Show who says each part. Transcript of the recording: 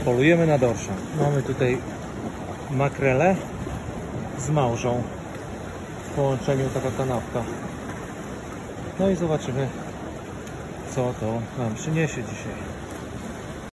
Speaker 1: Polujemy na dorsza. Mamy tutaj makrele z małżą. W połączeniu taka kanapka. No i zobaczymy, co to nam przyniesie dzisiaj.